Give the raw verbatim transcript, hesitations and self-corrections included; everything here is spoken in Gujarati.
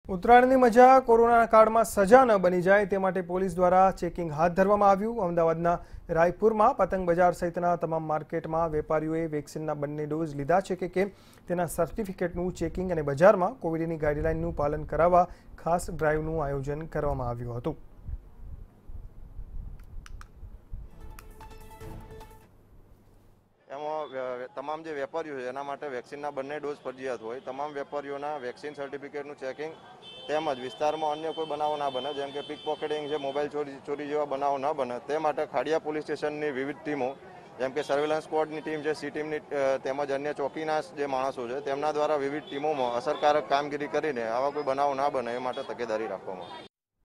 ઉત્તરાયણની મજા કોરોના કાળમાં સજા ન બની જાય તે માટે પોલીસ દ્વારા ચેકિંગ હાથ ધરવામાં આવ્યું। અમદાવાદના રાયપુરમાં પતંગ બજાર સહિતના તમામ માર્કેટમાં વેપારીઓએ વેક્સિનના બંને ડોઝ લીધા છે કે કેમ તેના સર્ટિફિકેટનું ચેકિંગ અને બજારમાં કોવિડની ગાઈડલાઈનનું પાલન કરાવવા ખાસ ડ્રાઈવનું આયોજન કરવામાં આવ્યું હતું। તમામ જે વેપારીઓ છે એના માટે વેક્સિનના બંને ડોઝ ફરજિયાત હોય। તમામ વેપારીઓના વેક્સિન સર્ટિફિકેટનું ચેકિંગ તેમજ વિસ્તારમાં અન્ય કોઈ બનાવો ના બને, જેમ કે પિક પોકેટિંગ છે, મોબાઈલ ચોરી ચોરી જેવા બનાવો ન બને તે માટે ખાડિયા પોલીસ સ્ટેશનની વિવિધ ટીમો, જેમ કે સર્વેલન્સ સ્ક્વોડની ટીમ છે, સી ટીમની તેમજ અન્ય ચોકીના જે માણસો છે તેમના દ્વારા વિવિધ ટીમોમાં અસરકારક કામગીરી કરીને આવા કોઈ બનાવો ના બને એ માટે તકેદારી રાખવામાં આવે।